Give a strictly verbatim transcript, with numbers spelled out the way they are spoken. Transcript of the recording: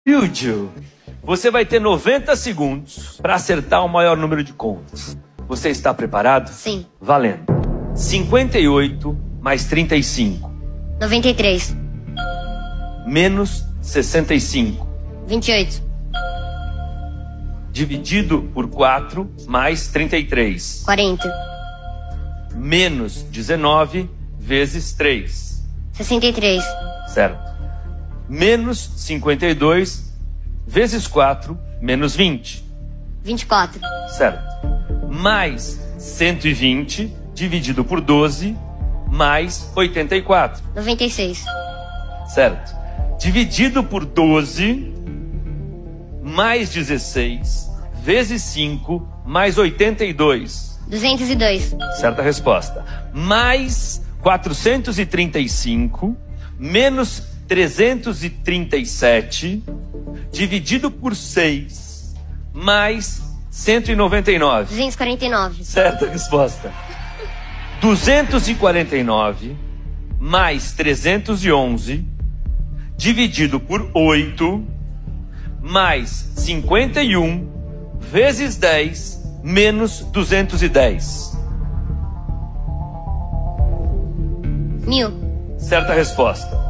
Júlio, você vai ter noventa segundos para acertar o maior número de contas. Você está preparado? Sim. Valendo. cinquenta e oito mais trinta e cinco. noventa e três. Menos sessenta e cinco. vinte e oito. Dividido por quatro mais trinta e três. quarenta. Menos dezenove vezes três. sessenta e três. Certo. Menos cinquenta e dois vezes quatro, menos vinte. vinte e quatro. Certo. Mais cento e vinte dividido por doze, mais oitenta e quatro. noventa e seis. Certo. Dividido por doze, mais dezesseis, vezes cinco, mais oitenta e dois. duzentos e dois. Certa resposta. Mais quatrocentos e trinta e cinco, menos trezentos e trinta e sete, dividido por seis, mais cento e noventa e nove. duzentos e quarenta e nove. Certa resposta. duzentos e quarenta e nove, mais trezentos e onze, dividido por oito, mais cinquenta e um, vezes dez, menos duzentos e dez. Mil. Certa resposta.